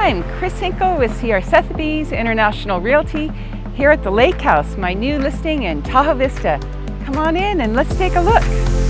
I'm Chris Hinkle with CR Sotheby's International Realty here at the Lake House, my new listing in Tahoe Vista. Come on in and let's take a look.